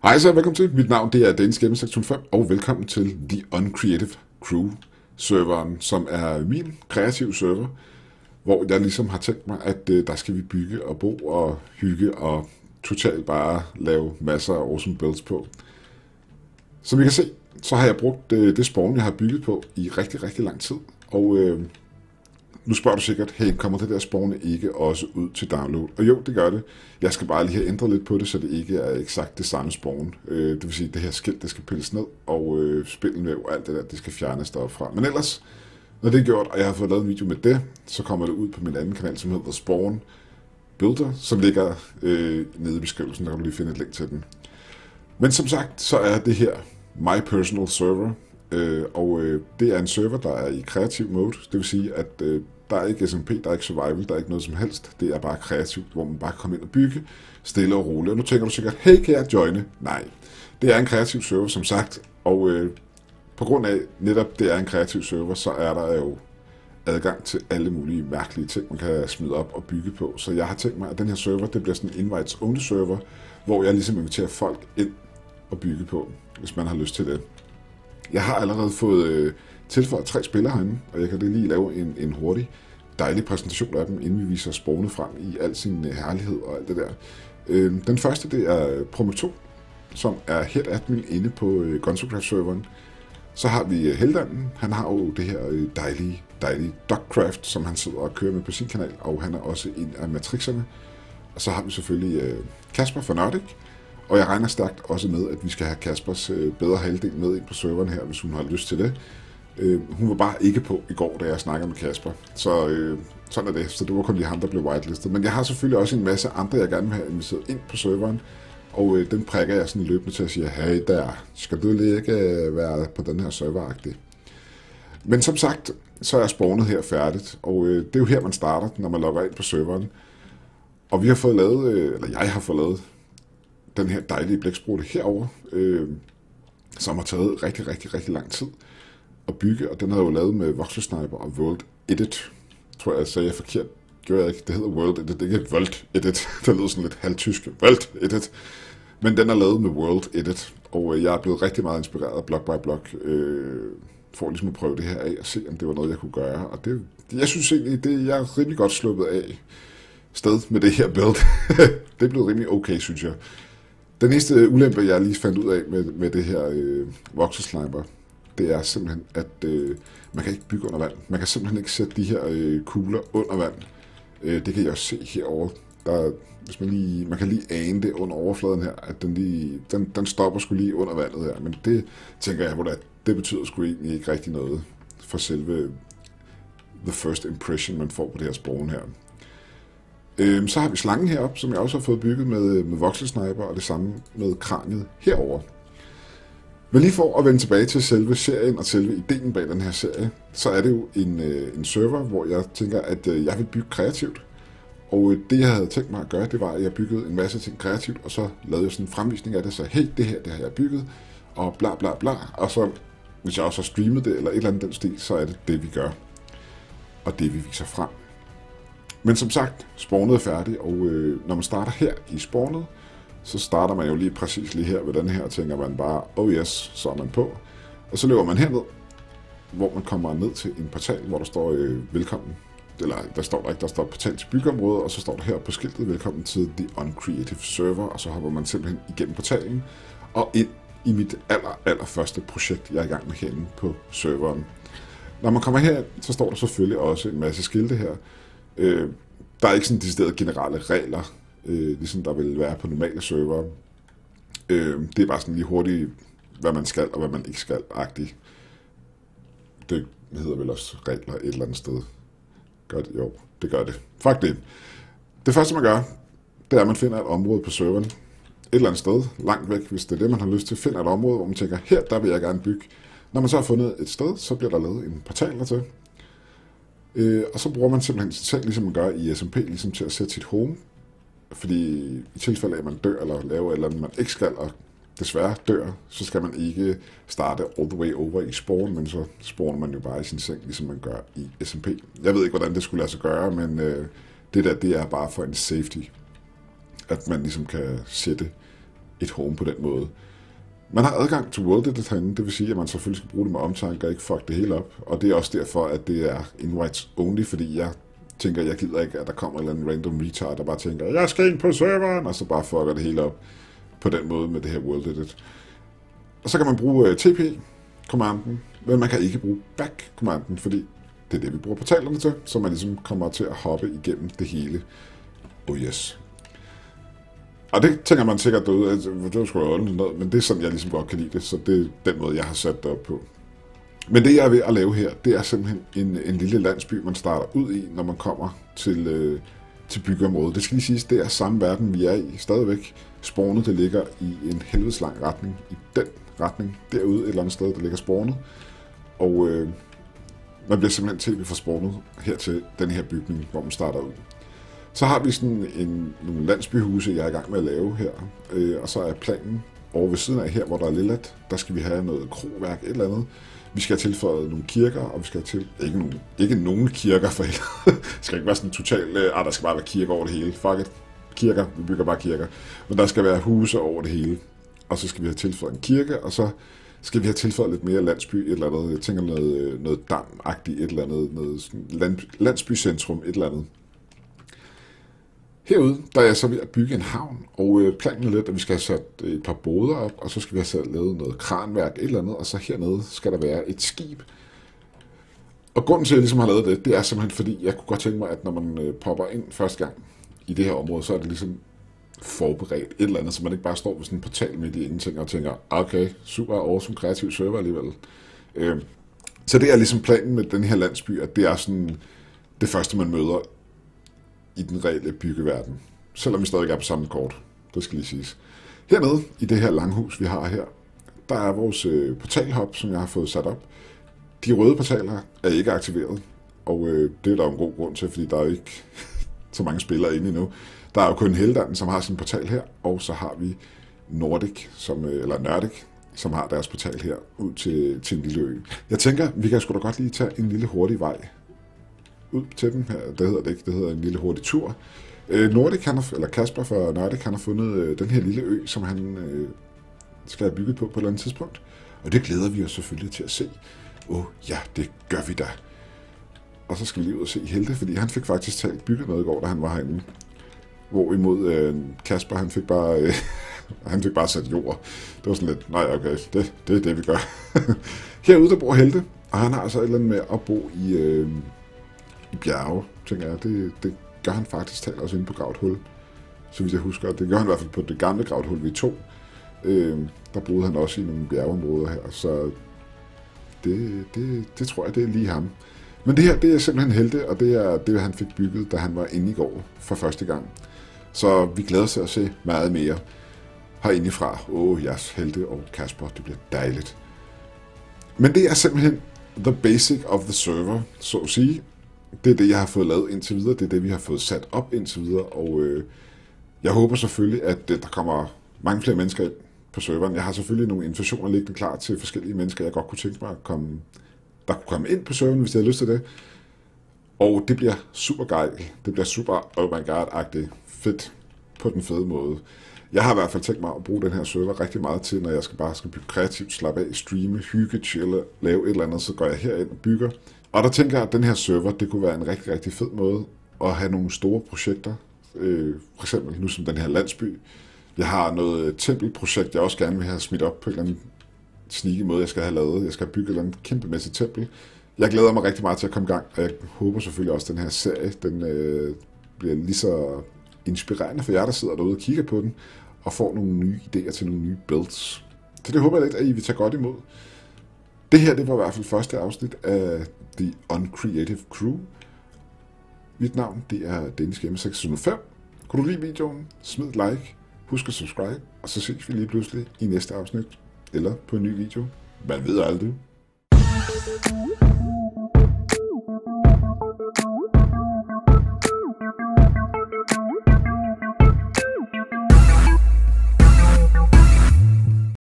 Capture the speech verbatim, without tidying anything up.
Hej så, velkommen til. Mit navn det er Danish Gaming sektion fem, og velkommen til The Uncreative Crew serveren, som er min kreative server, hvor jeg ligesom har tænkt mig, at uh, der skal vi bygge og bo og hygge og totalt bare lave masser af awesome builds på. Som I kan se, så har jeg brugt uh, det spawn, jeg har bygget på i rigtig, rigtig lang tid, og uh, nu spørger du sikkert, hey, kommer det der spawn ikke også ud til download? Og jo, det gør det. Jeg skal bare lige have ændret lidt på det, så det ikke er eksakt det samme spawn. Øh, det vil sige, at det her skilt, det skal pilles ned, og øh, spillenvæv og alt det der, det skal fjernes deroppe fra. Men ellers, når det er gjort, og jeg har fået lavet en video med det, så kommer det ud på min anden kanal, som hedder Spawn Builder, som ligger øh, nede i beskrivelsen, der kan du lige finde et link til den. Men som sagt, så er det her my personal server, øh, og øh, det er en server, der er i kreativ mode. Det vil sige, at øh, der er ikke S M P, der er ikke survival, der er ikke noget som helst. Det er bare kreativt, hvor man bare kan komme ind og bygge stille og roligt. Og nu tænker du sikkert, hey, kan jeg joine? Nej, det er en kreativ server, som sagt. Og øh, på grund af netop, det er en kreativ server, så er der jo adgang til alle mulige mærkelige ting, man kan smide op og bygge på. Så jeg har tænkt mig, at den her server, det bliver sådan en invites-only server, hvor jeg ligesom inviterer folk ind og bygge på, hvis man har lyst til det. Jeg har allerede fået øh, tilføjet tre spillere herinde, og jeg kan lige lave en, en hurtig, dejlig præsentation af dem, inden vi viser spawnet frem i al sin øh, herlighed og alt det der. Øh, den første, det er Prometo, som er head admin inde på øh, Gunstercraft-serveren. Så har vi øh, Heldanden, han har jo det her øh, dejlige, dejlige Dogcraft, som han sidder og kører med på sin kanal, og han er også en af matrixerne. Og så har vi selvfølgelig øh, Kasper fra Nordic. Og jeg regner stærkt også med, at vi skal have Kaspers øh, bedre halvdel med ind på serveren her, hvis hun har lyst til det. Øh, hun var bare ikke på i går, da jeg snakkede med Kasper. Så øh, sådan er det. Så det var kun lige ham, der blev whitelistet. Men jeg har selvfølgelig også en masse andre, jeg gerne vil have inviteret ind på serveren. Og øh, den prikker jeg sådan løbende til at sige, hey der, skal du lige ikke øh, være på den her serveragtig? Men som sagt, så er spawnet her færdigt. Og øh, det er jo her, man starter, når man logger ind på serveren. Og vi har fået lavet, øh, eller jeg har fået lavet, den her dejlige blæksprutte herover, øh, som har taget rigtig, rigtig, rigtig lang tid at bygge, og den har jo lavet med Voxel Sniper og World Edit. Tror jeg, jeg sagde forkert. Gjorde jeg ikke. Det hedder World Edit, det er ikke World Edit. Det lyder sådan lidt halvtysk. World Edit. Men den er lavet med World Edit, og jeg er blevet rigtig meget inspireret af Block by Block, øh, for ligesom at prøve det her af og se, om det var noget, jeg kunne gøre. Og det, jeg synes egentlig, det jeg er rimelig godt sluppet af sted med det her build. Det er blevet rimelig okay, synes jeg. Den eneste ulempe, jeg lige fandt ud af med, med det her øh, Voxel Sniper, det er simpelthen, at øh, man kan ikke bygge under vand. Man kan simpelthen ikke sætte de her øh, kugler under vand. Øh, det kan jeg også se herovre. Der, hvis man, lige, man kan lige ane det under overfladen her, at den, lige, den, den stopper sgu lige under vandet her. Men det tænker jeg, at det betyder sgu egentlig ikke rigtig noget for selve the first impression, man får på det her spawn her. Øhm, så har vi slangen heroppe, som jeg også har fået bygget med, med Voxel Sniper, og det samme med kraniet herover. Men lige for at vende tilbage til selve serien og selve ideen bag den her serie, så er det jo en, øh, en server, hvor jeg tænker, at øh, jeg vil bygge kreativt. Og øh, det jeg havde tænkt mig at gøre, det var, at jeg byggede en masse ting kreativt, og så lavede jeg sådan en fremvisning af det, så hey, det her, det har jeg bygget, og bla bla bla. Og så, hvis jeg også har streamet det, eller et eller andet den stil, så er det det, vi gør. Og det, vi viser frem. Men som sagt, spawnet er færdig, og øh, når man starter her i spawnet, så starter man jo lige præcis lige her ved den her, og tænker man bare, oh yes, så er man på. Og så løber man herned, hvor man kommer ned til en portal, hvor der står øh, velkommen. Eller der står der ikke, der står portal til byggeområdet, og så står der her på skiltet, velkommen til The Uncreative Server, og så hopper man simpelthen igennem portalen, og ind i mit aller, aller første projekt, jeg er i gang med herinde på serveren. Når man kommer her, så står der selvfølgelig også en masse skilte her. Øh, der er ikke sådan decideret generelle regler, øh, ligesom der vil være på normale server. Øh, det er bare sådan lige hurtigt, hvad man skal og hvad man ikke skal-agtigt. Det hedder vel også regler et eller andet sted. Gør det? Jo, det gør det. Fuck det. Det første man gør, det er, at man finder et område på serveren. Et eller andet sted, langt væk, hvis det er det, man har lyst til. Finder et område, hvor man tænker, her, der vil jeg gerne bygge. Når man så har fundet et sted, så bliver der lavet en portal dertil. Øh, og så bruger man simpelthen sig selv, ligesom man gør i S M P, ligesom til at sætte sit home. Fordi i tilfælde af, at man dør, eller laver et eller andet, man ikke skal, og desværre dør, så skal man ikke starte all the way over i spawn, men så spawner man jo bare i sin seng, ligesom man gør i S M P. Jeg ved ikke, hvordan det skulle lade sig gøre, men øh, det der, det er bare for en safety, at man ligesom kan sætte et home på den måde. Man har adgang til World Edit herinde, det vil sige, at man selvfølgelig skal bruge det med omtanke og ikke fuck det hele op. Og det er også derfor, at det er invites only, fordi jeg tænker, jeg gider ikke, at der kommer en eller anden random retard, der bare tænker, jeg skal ind på serveren, og så bare fucker det hele op på den måde med det her World Edit. Og så kan man bruge T P-kommanden, men man kan ikke bruge back-kommanden, fordi det er det, vi bruger portalerne til, så man ligesom kommer til at hoppe igennem det hele. Oh yes. Og det tænker man sikkert derude, at det var sgu noget, men det er sådan, jeg ligesom godt kan lide det, så det er den måde, jeg har sat det op på. Men det, jeg er ved at lave her, det er simpelthen en, en lille landsby, man starter ud i, når man kommer til, øh, til byggeområdet. Det skal lige siges, det er samme verden, vi er i stadigvæk. Spawnet, det ligger i en helvedes lang retning, i den retning, derude et eller andet sted, der ligger spawnet. Og øh, man bliver simpelthen tv fra spawnet her til den her bygning, hvor man starter ud. Så har vi sådan en, nogle landsbyhuse, jeg er i gang med at lave her, øh, og så er planen over ved siden af her, hvor der er lillet, der skal vi have noget kroværk, et eller andet. Vi skal have tilføjet nogle kirker, og vi skal have til... Ikke nogen, ikke nogen kirker for helvede. Det skal ikke være sådan totalt... Ah, der skal bare være kirker over det hele. Fuck it. Kirker. Vi bygger bare kirker. Men der skal være huse over det hele. Og så skal vi have tilføjet en kirke, og så skal vi have tilføjet lidt mere landsby, et eller andet. Jeg tænker noget, noget dam-agtigt, et eller andet. Noget land, landsbycentrum, et eller andet. Herude, der er jeg så ved at bygge en havn, og planen er lidt, at vi skal have sat et par boder op, og så skal vi have sat lavet noget kranværk, et eller andet, og så hernede skal der være et skib. Og grunden til, at jeg ligesom har lavet det, det er simpelthen fordi, jeg kunne godt tænke mig, at når man popper ind første gang i det her område, så er det ligesom forberedt et eller andet, så man ikke bare står ved sådan en portal midt i ingenting og tænker, okay, super awesome kreativ server alligevel. Så det er ligesom planen med den her landsby, at det er sådan det første, man møder i den reelle byggeverden. Selvom vi stadig er på samme kort. Det skal lige siges. Hernede, i det her langhus, vi har her, der er vores øh, portalhop, som jeg har fået sat op. De røde portaler er ikke aktiveret, og øh, det er der jo en god grund til, fordi der er jo ikke så mange spillere inde endnu. Der er jo kun Heldan, som har sin portal her, og så har vi Nordic, som, øh, eller Nordic, som har deres portal her, ud til, til en lille ø. Jeg tænker, vi kan sgu da godt lige tage en lille hurtig vej ud til dem her. Det hedder det ikke, det hedder en lille hurtig tur. Øh, Nordic, han har, eller Kasper fra Nordic, han har fundet øh, den her lille ø, som han øh, skal have bygget på på et eller andet tidspunkt. Og det glæder vi os selvfølgelig til at se. Åh, oh, ja, det gør vi da. Og så skal vi lige ud og se Helte, fordi han fik faktisk talt bygget noget i går, da han var herinde. Hvorimod øh, Kasper, han fik bare øh, han fik bare sat jord. Det var sådan lidt, nej, okay, det, det er det, vi gør. Herude, der bor Helte, og han har altså et eller andet med at bo i... Øh, i bjerge, tænker jeg. Det, det gør han faktisk talt også inde på Gravet Hul. Så hvis jeg husker, det gør han i hvert fald på det gamle Gravet Hul V to. Øh, der boede han også i nogle bjergeområder her, så det, det, det tror jeg, det er lige ham. Men det her, det er simpelthen Helte, og det er det, han fik bygget, da han var inde i går for første gang. Så vi glæder os til at se meget mere herindefra. Åh, oh, yes, Helte og Kasper, det bliver dejligt. Men det er simpelthen the basic of the server, så at sige. Det er det, jeg har fået lavet indtil videre. Det er det, vi har fået sat op indtil videre. Og øh, jeg håber selvfølgelig, at øh, der kommer mange flere mennesker ind på serveren. Jeg har selvfølgelig nogle invitationer liggende klar til forskellige mennesker, jeg godt kunne tænke mig at komme, der kunne komme ind på serveren, hvis jeg havde lyst til det. Og det bliver super gejl. Det bliver super, oh my god-agtigt fedt på den fede måde. Jeg har i hvert fald tænkt mig at bruge den her server rigtig meget til, når jeg skal bare skal bygge kreativt, slappe af, streame, hygge, chille, lave et eller andet, så går jeg herind og bygger. Og der tænker jeg, at den her server, det kunne være en rigtig, rigtig fed måde at have nogle store projekter. Øh, for eksempel nu som den her landsby. Jeg har noget tempelprojekt, jeg også gerne vil have smidt op på en eller anden sneaky måde, jeg skal have lavet. Jeg skal bygge et eller andet kæmpemæssigt tempel. Jeg glæder mig rigtig meget til at komme i gang, og jeg håber selvfølgelig også, at den her serie, den øh, bliver lige så inspirerende for jer, der sidder derude og kigger på den, og får nogle nye idéer til nogle nye builds. Så det håber jeg lidt, at I vil tage godt imod. Det her, det var i hvert fald første afsnit af The Uncreative Crew. Mit navn, det er Danish Gamer seks nul fem. Kunne du lide videoen? Smid et like. Husk at subscribe, og så ses vi lige pludselig i næste afsnit, eller på en ny video. Man ved aldrig.